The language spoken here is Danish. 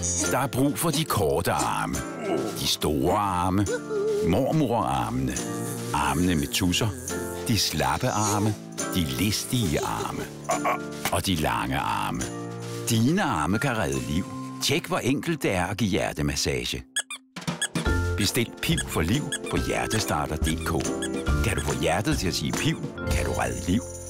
Der er brug for de korte arme, de store arme, mormorarmene, armene med tusser, de slappe arme, de listige arme og de lange arme. Dine arme kan redde liv. Tjek, hvor enkelt det er at give hjertemassage. Bestil Piv for Liv på hjertestarter.dk. Kan du få hjertet til at sige piv, kan du redde liv.